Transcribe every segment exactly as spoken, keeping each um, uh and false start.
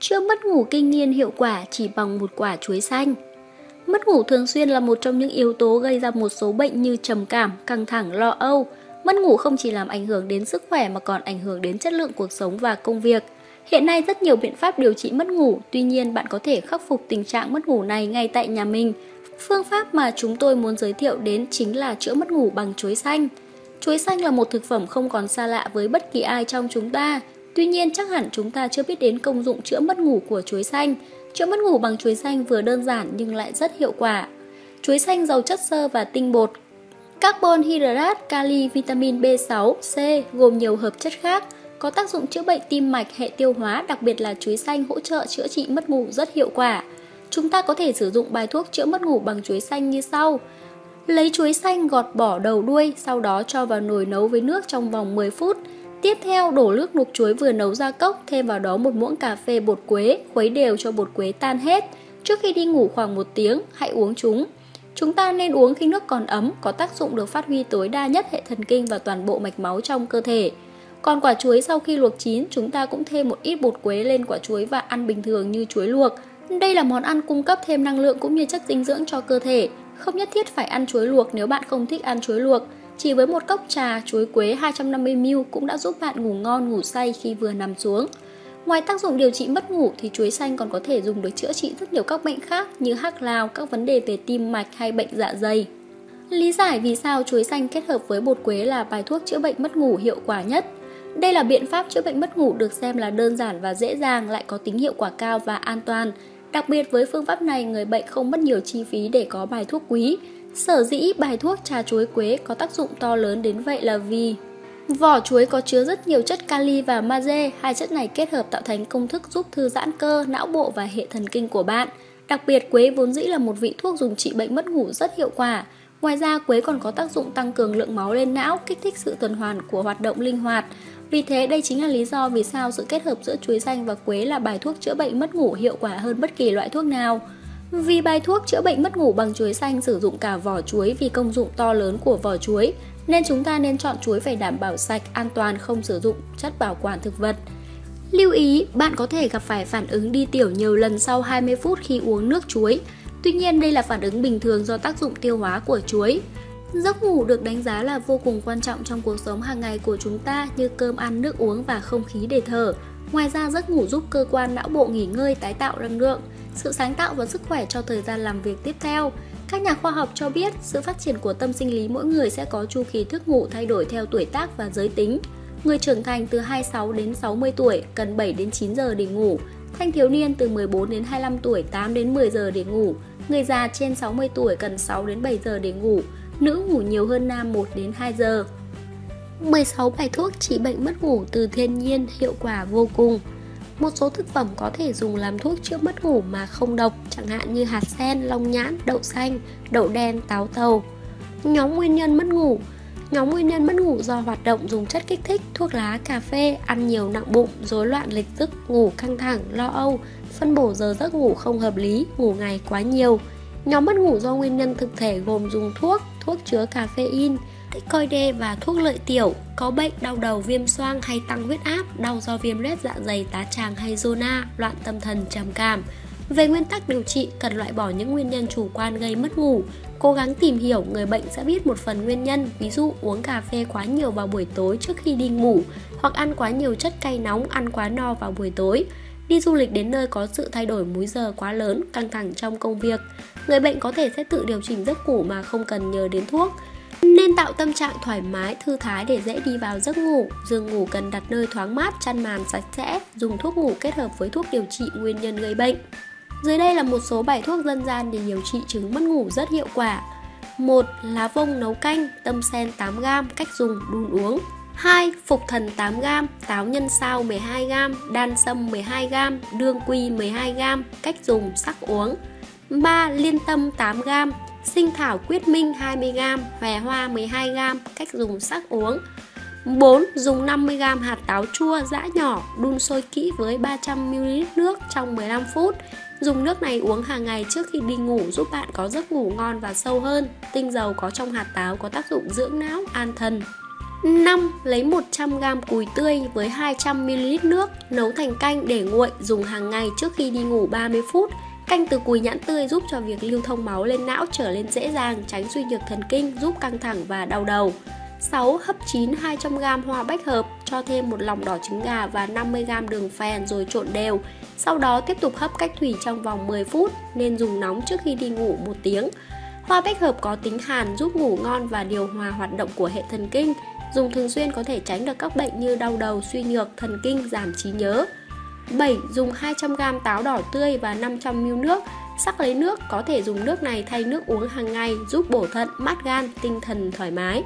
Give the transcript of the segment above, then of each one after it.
Chữa mất ngủ kinh niên hiệu quả chỉ bằng một quả chuối xanh. Mất ngủ thường xuyên là một trong những yếu tố gây ra một số bệnh như trầm cảm, căng thẳng, lo âu. Mất ngủ không chỉ làm ảnh hưởng đến sức khỏe mà còn ảnh hưởng đến chất lượng cuộc sống và công việc. Hiện nay rất nhiều biện pháp điều trị mất ngủ, tuy nhiên bạn có thể khắc phục tình trạng mất ngủ này ngay tại nhà mình. Phương pháp mà chúng tôi muốn giới thiệu đến chính là chữa mất ngủ bằng chuối xanh. Chuối xanh là một thực phẩm không còn xa lạ với bất kỳ ai trong chúng ta. Tuy nhiên chắc hẳn chúng ta chưa biết đến công dụng chữa mất ngủ của chuối xanh. Chữa mất ngủ bằng chuối xanh vừa đơn giản nhưng lại rất hiệu quả. Chuối xanh giàu chất xơ và tinh bột, carbon hydrate, kali, vitamin B sáu, C gồm nhiều hợp chất khác, có tác dụng chữa bệnh tim mạch, hệ tiêu hóa, đặc biệt là chuối xanh hỗ trợ chữa trị mất ngủ rất hiệu quả. Chúng ta có thể sử dụng bài thuốc chữa mất ngủ bằng chuối xanh như sau. Lấy chuối xanh gọt bỏ đầu đuôi, sau đó cho vào nồi nấu với nước trong vòng mười phút. Tiếp theo đổ nước luộc chuối vừa nấu ra cốc, thêm vào đó một muỗng cà phê bột quế, khuấy đều cho bột quế tan hết. Trước khi đi ngủ khoảng một tiếng, hãy uống chúng. Chúng ta nên uống khi nước còn ấm, có tác dụng được phát huy tối đa nhất hệ thần kinh và toàn bộ mạch máu trong cơ thể. Còn quả chuối sau khi luộc chín, chúng ta cũng thêm một ít bột quế lên quả chuối và ăn bình thường như chuối luộc. Đây là món ăn cung cấp thêm năng lượng cũng như chất dinh dưỡng cho cơ thể. Không nhất thiết phải ăn chuối luộc nếu bạn không thích ăn chuối luộc. Chỉ với một cốc trà chuối quế hai trăm năm mươi mi li lít cũng đã giúp bạn ngủ ngon ngủ say khi vừa nằm xuống. Ngoài tác dụng điều trị mất ngủ thì chuối xanh còn có thể dùng để chữa trị rất nhiều các bệnh khác như hắc lao, các vấn đề về tim mạch hay bệnh dạ dày. Lý giải vì sao chuối xanh kết hợp với bột quế là bài thuốc chữa bệnh mất ngủ hiệu quả nhất. Đây là biện pháp chữa bệnh mất ngủ được xem là đơn giản và dễ dàng, lại có tính hiệu quả cao và an toàn. Đặc biệt với phương pháp này, người bệnh không mất nhiều chi phí để có bài thuốc quý. Sở dĩ bài thuốc trà chuối quế có tác dụng to lớn đến vậy là vì vỏ chuối có chứa rất nhiều chất kali và magie. Hai chất này kết hợp tạo thành công thức giúp thư giãn cơ, não bộ và hệ thần kinh của bạn. Đặc biệt quế vốn dĩ là một vị thuốc dùng trị bệnh mất ngủ rất hiệu quả. Ngoài ra quế còn có tác dụng tăng cường lượng máu lên não, kích thích sự tuần hoàn của hoạt động linh hoạt. Vì thế đây chính là lý do vì sao sự kết hợp giữa chuối xanh và quế là bài thuốc chữa bệnh mất ngủ hiệu quả hơn bất kỳ loại thuốc nào. Vì bài thuốc chữa bệnh mất ngủ bằng chuối xanh sử dụng cả vỏ chuối vì công dụng to lớn của vỏ chuối, nên chúng ta nên chọn chuối phải đảm bảo sạch, an toàn, không sử dụng chất bảo quản thực vật. Lưu ý, bạn có thể gặp phải phản ứng đi tiểu nhiều lần sau hai mươi phút khi uống nước chuối. Tuy nhiên đây là phản ứng bình thường do tác dụng tiêu hóa của chuối. Giấc ngủ được đánh giá là vô cùng quan trọng trong cuộc sống hàng ngày của chúng ta như cơm ăn, nước uống và không khí để thở. Ngoài ra giấc ngủ giúp cơ quan não bộ nghỉ ngơi, tái tạo năng lượng, sự sáng tạo và sức khỏe cho thời gian làm việc tiếp theo. Các nhà khoa học cho biết sự phát triển của tâm sinh lý mỗi người sẽ có chu kỳ thức ngủ thay đổi theo tuổi tác và giới tính. Người trưởng thành từ hai mươi sáu đến sáu mươi tuổi cần bảy đến chín giờ để ngủ. Thanh thiếu niên từ mười bốn đến hai mươi lăm tuổi tám đến mười giờ để ngủ. Người già trên sáu mươi tuổi cần sáu đến bảy giờ để ngủ. Nữ ngủ nhiều hơn nam một đến hai giờ. mười sáu bài thuốc trị bệnh mất ngủ từ thiên nhiên hiệu quả vô cùng. Một số thực phẩm có thể dùng làm thuốc chữa mất ngủ mà không độc, chẳng hạn như hạt sen, long nhãn, đậu xanh, đậu đen, táo tàu. Nhóm nguyên nhân mất ngủ. Nhóm nguyên nhân mất ngủ do hoạt động dùng chất kích thích, thuốc lá, cà phê, ăn nhiều nặng bụng, rối loạn lịch giấc ngủ, căng thẳng, lo âu, phân bổ giờ giấc ngủ không hợp lý, ngủ ngày quá nhiều. Nhóm mất ngủ do nguyên nhân thực thể gồm dùng thuốc, thuốc chứa caffeine, corticoid và thuốc lợi tiểu, có bệnh đau đầu, viêm xoang hay tăng huyết áp, đau do viêm loét dạ dày, tá tràng hay zona, loạn tâm thần, trầm cảm. Về nguyên tắc điều trị, cần loại bỏ những nguyên nhân chủ quan gây mất ngủ. Cố gắng tìm hiểu, người bệnh sẽ biết một phần nguyên nhân, ví dụ uống cà phê quá nhiều vào buổi tối trước khi đi ngủ, hoặc ăn quá nhiều chất cay nóng, ăn quá no vào buổi tối. Đi du lịch đến nơi có sự thay đổi múi giờ quá lớn, căng thẳng trong công việc. Người bệnh có thể sẽ tự điều chỉnh giấc ngủ mà không cần nhờ đến thuốc. Nên tạo tâm trạng thoải mái, thư thái để dễ đi vào giấc ngủ. Giường ngủ cần đặt nơi thoáng mát, chăn màn sạch sẽ. Dùng thuốc ngủ kết hợp với thuốc điều trị nguyên nhân gây bệnh. Dưới đây là một số bài thuốc dân gian để điều trị chứng mất ngủ rất hiệu quả. một. Lá vông nấu canh, tâm sen tám gam, cách dùng đun uống. hai. Phục thần tám gam, táo nhân sao mười hai gam, đan sâm mười hai gam, đương quy mười hai gam, cách dùng sắc uống. ba. Liên tâm tám gam, sinh thảo quyết minh hai mươi gam, hòe hoa mười hai gam, cách dùng sắc uống. bốn. Dùng năm mươi gam hạt táo chua giã nhỏ, đun sôi kỹ với ba trăm mi li lít nước trong mười lăm phút. Dùng nước này uống hàng ngày trước khi đi ngủ giúp bạn có giấc ngủ ngon và sâu hơn. Tinh dầu có trong hạt táo có tác dụng dưỡng não, an thần. năm. Lấy một trăm gam cùi tươi với hai trăm mi li lít nước, nấu thành canh để nguội, dùng hàng ngày trước khi đi ngủ ba mươi phút. Canh từ cùi nhãn tươi giúp cho việc lưu thông máu lên não trở lên dễ dàng, tránh suy nhược thần kinh, giúp căng thẳng và đau đầu. sáu. Hấp chín hai trăm gam hoa bách hợp, cho thêm một lòng đỏ trứng gà và năm mươi gam đường phèn rồi trộn đều. Sau đó tiếp tục hấp cách thủy trong vòng mười phút, nên dùng nóng trước khi đi ngủ một tiếng. Hoa bách hợp có tính hàn, giúp ngủ ngon và điều hòa hoạt động của hệ thần kinh. Dùng thường xuyên có thể tránh được các bệnh như đau đầu, suy nhược, thần kinh, giảm trí nhớ. bảy. Dùng hai trăm gam táo đỏ tươi và năm trăm mi li lít nước. Sắc lấy nước, có thể dùng nước này thay nước uống hàng ngày, giúp bổ thận, mát gan, tinh thần thoải mái.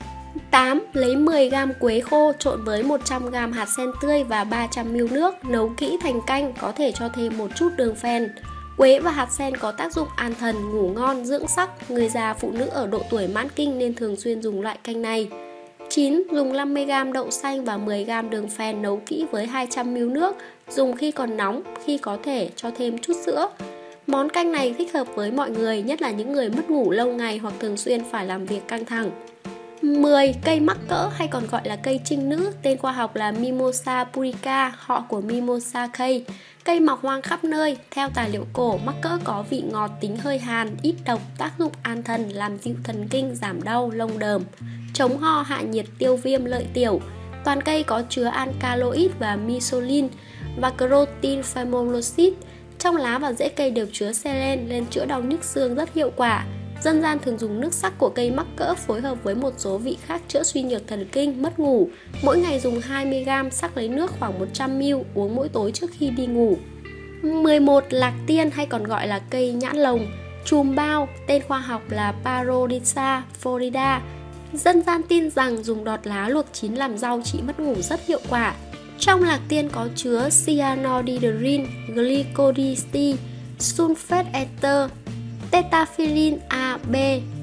tám. Lấy mười gam quế khô trộn với một trăm gam hạt sen tươi và ba trăm mi li lít nước, nấu kỹ thành canh, có thể cho thêm một chút đường phèn. Quế và hạt sen có tác dụng an thần, ngủ ngon, dưỡng sắc. Người già, phụ nữ ở độ tuổi mãn kinh nên thường xuyên dùng loại canh này. chín. Dùng năm mươi gam đậu xanh và mười gam đường phèn, nấu kỹ với hai trăm mi li lít nước, dùng khi còn nóng, khi có thể cho thêm chút sữa. Món canh này thích hợp với mọi người, nhất là những người mất ngủ lâu ngày hoặc thường xuyên phải làm việc căng thẳng. mười. Cây mắc cỡ hay còn gọi là cây trinh nữ, tên khoa học là Mimosa pudica, họ của Mimosaceae. Cây mọc hoang khắp nơi. Theo tài liệu cổ, mắc cỡ có vị ngọt, tính hơi hàn, ít độc, tác dụng an thần, làm dịu thần kinh, giảm đau, lông đờm, chống ho, hạ nhiệt, tiêu viêm, lợi tiểu. Toàn cây có chứa alkaloid và misolin và protein phamoloxit. Trong lá và rễ cây đều chứa selen nên chữa đau nhức xương rất hiệu quả. Dân gian thường dùng nước sắc của cây mắc cỡ phối hợp với một số vị khác chữa suy nhược thần kinh, mất ngủ. Mỗi ngày dùng hai mươi gam, sắc lấy nước khoảng một trăm mi li lít, uống mỗi tối trước khi đi ngủ. mười một. Lạc tiên hay còn gọi là cây nhãn lồng, chùm bao, tên khoa học là Parodisa florida. Dân gian tin rằng dùng đọt lá luộc chín làm rau trị mất ngủ rất hiệu quả. Trong lạc tiên có chứa cyanodidrin, glycoside, sulfate ether, tetaphyllin A, B,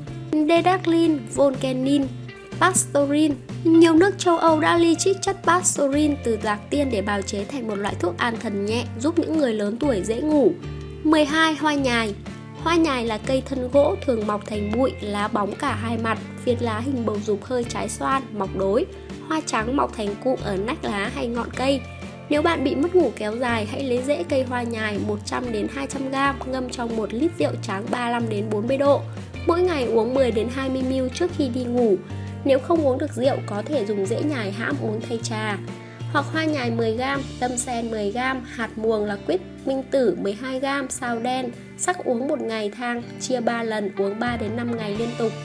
dedaclin, volcanin, pastorin. Nhiều nước châu Âu đã ly trích chất pastorin từ lạc tiên để bào chế thành một loại thuốc an thần nhẹ, giúp những người lớn tuổi dễ ngủ. mười hai. Hoa nhài. Hoa nhài là cây thân gỗ, thường mọc thành bụi, lá bóng cả hai mặt, phiến lá hình bầu dục hơi trái xoan, mọc đối. Hoa trắng mọc thành cụm ở nách lá hay ngọn cây. Nếu bạn bị mất ngủ kéo dài, hãy lấy rễ cây hoa nhài một trăm đến hai trăm gam, ngâm trong một lít rượu trắng ba mươi lăm đến bốn mươi độ. Mỗi ngày uống mười đến hai mươi mi li lít trước khi đi ngủ. Nếu không uống được rượu, có thể dùng rễ nhài hãm uống thay trà. Hoặc hoa nhài mười gam, tâm sen mười gam, hạt muồng là quýt minh tử mười hai gam, sao đen, sắc uống một ngày thang, chia ba lần, uống ba đến năm ngày liên tục.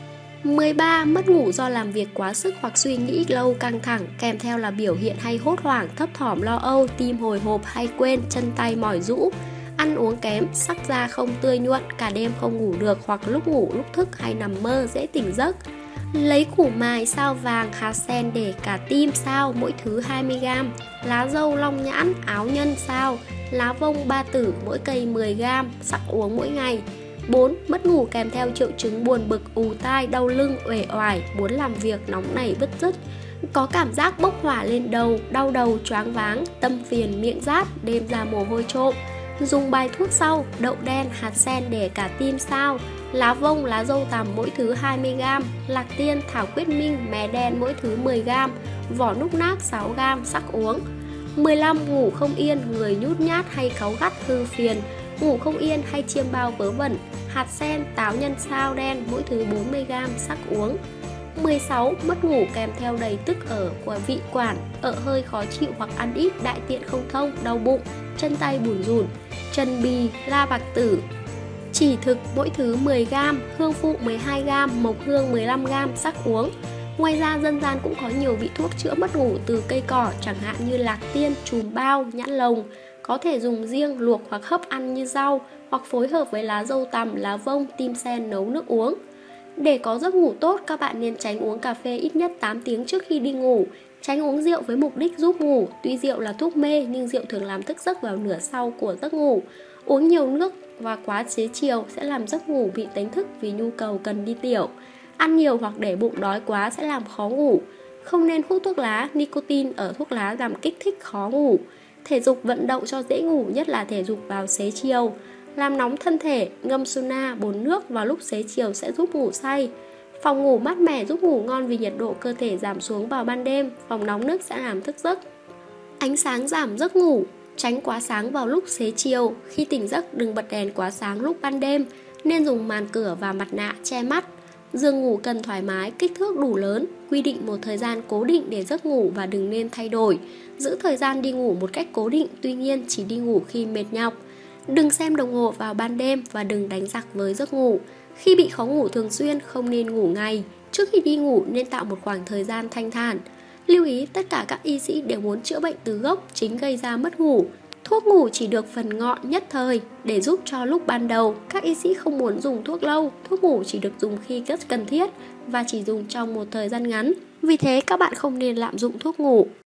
mười ba. Mất ngủ do làm việc quá sức hoặc suy nghĩ lâu căng thẳng, kèm theo là biểu hiện hay hốt hoảng, thấp thỏm lo âu, tim hồi hộp hay quên, chân tay mỏi rũ, ăn uống kém, sắc da không tươi nhuận, cả đêm không ngủ được hoặc lúc ngủ lúc thức hay nằm mơ dễ tỉnh giấc. Lấy củ mài, sao vàng, hạt sen để cả tim sao, mỗi thứ hai mươi gam. Lá dâu, long nhãn, áo nhân sao, lá vông, ba tử, mỗi cây mười gam, sắc uống mỗi ngày. bốn. Mất ngủ kèm theo triệu chứng buồn bực, ù tai, đau lưng, uể oải, muốn làm việc, nóng nảy, bứt rứt, có cảm giác bốc hỏa lên đầu, đau đầu, choáng váng, tâm phiền, miệng rát, đêm ra mồ hôi trộm. Dùng bài thuốc sau: đậu đen, hạt sen để cả tim sao, lá vông, lá dâu tằm mỗi thứ hai mươi gam, lạc tiên, thảo quyết minh, mè đen mỗi thứ mười gam, vỏ núc nát sáu gam, sắc uống. mười lăm. Ngủ không yên, người nhút nhát hay cáu gắt, hư phiền, ngủ không yên hay chiêm bao vớ vẩn, hạt sen, táo nhân sao đen mỗi thứ bốn mươi gam, sắc uống. mười sáu. Mất ngủ kèm theo đầy tức ở của vị quản, ợ hơi khó chịu hoặc ăn ít, đại tiện không thông, đau bụng, chân tay bủn rủn, trần bì, la bạc tử, chỉ thực mỗi thứ mười gam, hương phụ mười hai gam, mộc hương mười lăm gam, sắc uống. Ngoài ra dân gian cũng có nhiều vị thuốc chữa mất ngủ từ cây cỏ, chẳng hạn như lạc tiên, chùm bao, nhãn lồng, có thể dùng riêng, luộc hoặc hấp ăn như rau, hoặc phối hợp với lá dâu tằm, lá vông, tim sen nấu nước uống. Để có giấc ngủ tốt, các bạn nên tránh uống cà phê ít nhất tám tiếng trước khi đi ngủ. Tránh uống rượu với mục đích giúp ngủ. Tuy rượu là thuốc mê nhưng rượu thường làm thức giấc vào nửa sau của giấc ngủ. Uống nhiều nước và quá xế chiều sẽ làm giấc ngủ bị đánh thức vì nhu cầu cần đi tiểu. Ăn nhiều hoặc để bụng đói quá sẽ làm khó ngủ. Không nên hút thuốc lá, nicotine ở thuốc lá làm kích thích khó ngủ. Thể dục vận động cho dễ ngủ, nhất là thể dục vào xế chiều. Làm nóng thân thể, ngâm sauna, bồn nước vào lúc xế chiều sẽ giúp ngủ say. Phòng ngủ mát mẻ giúp ngủ ngon vì nhiệt độ cơ thể giảm xuống vào ban đêm, phòng nóng nức sẽ làm thức giấc. Ánh sáng giảm giấc ngủ, tránh quá sáng vào lúc xế chiều. Khi tỉnh giấc đừng bật đèn quá sáng lúc ban đêm, nên dùng màn cửa và mặt nạ che mắt. Giường ngủ cần thoải mái, kích thước đủ lớn, quy định một thời gian cố định để giấc ngủ và đừng nên thay đổi. Giữ thời gian đi ngủ một cách cố định, tuy nhiên chỉ đi ngủ khi mệt nhọc. Đừng xem đồng hồ vào ban đêm và đừng đánh giặc với giấc ngủ. Khi bị khó ngủ thường xuyên không nên ngủ ngay. Trước khi đi ngủ nên tạo một khoảng thời gian thanh thản. Lưu ý tất cả các y sĩ đều muốn chữa bệnh từ gốc chính gây ra mất ngủ. Thuốc ngủ chỉ được phần ngọn nhất thời để giúp cho lúc ban đầu. Các y sĩ không muốn dùng thuốc lâu. Thuốc ngủ chỉ được dùng khi rất cần thiết và chỉ dùng trong một thời gian ngắn. Vì thế các bạn không nên lạm dụng thuốc ngủ.